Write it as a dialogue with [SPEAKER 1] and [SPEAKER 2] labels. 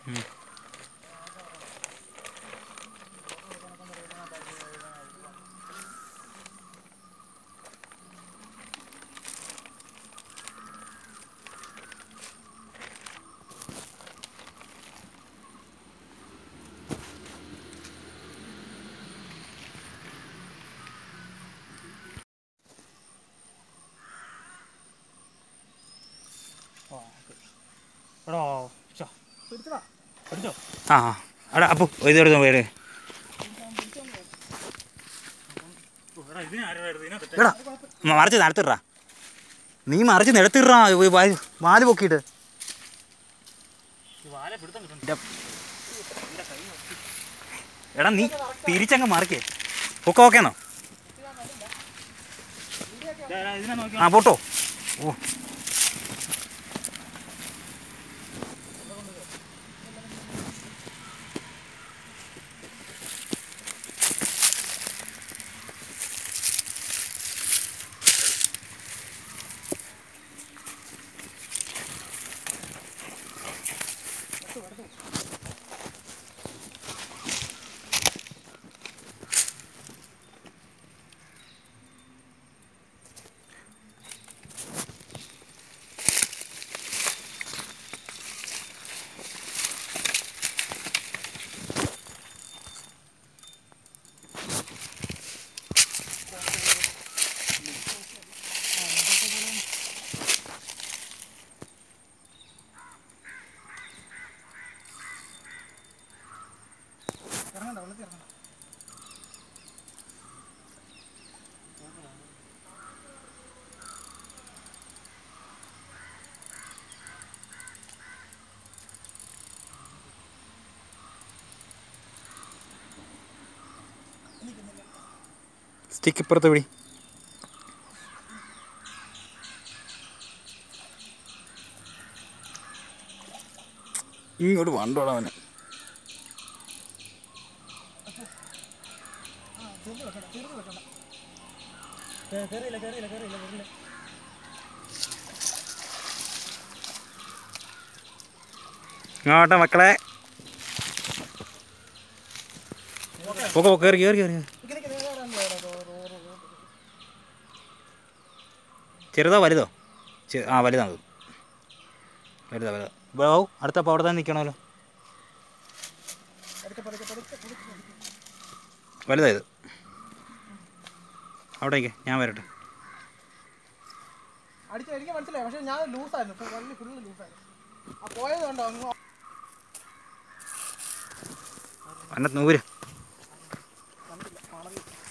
[SPEAKER 1] ആ അവിടെ അപ്പോൾ ഇതെടുത്തോ പേര് എടാ മറിച്ച് നടത്തിട്രാ നീ മറിച്ച് നിലത്തിട്രാ വാല് പൊക്കിയിട്ട് എടാ നീ തിരിച്ചങ്ങ് മറിക്കേ പൊക്ക ഓക്കേന്നോ ആ പോട്ടോ ഓ സ്റ്റിക്ക് ഇപ്പുറത്ത് പിടി ഇങ്ങോട്ട് വണ്ടോടാ അവനെ ഇങ്ങോട്ടെ മക്കളെ പോക്കോ കയറി കയറി കയറി ചെറുതോ വലുതോ ആ വലുതാണ് വലുതാ വലുതാ ബാവു അടുത്തപ്പോൾ അവിടെ തന്നെ നിൽക്കണമല്ലോ വലുതായത് അവിടേക്ക് ഞാൻ വരട്ടെ
[SPEAKER 2] എനിക്ക് മനസ്സിലായി പക്ഷെ ഞാൻ ലൂസായിരുന്നു ഫുള്ള് ലൂസായിരുന്നു ആ പോയത് കണ്ടോ
[SPEAKER 1] അന്നത്ത് നൂര്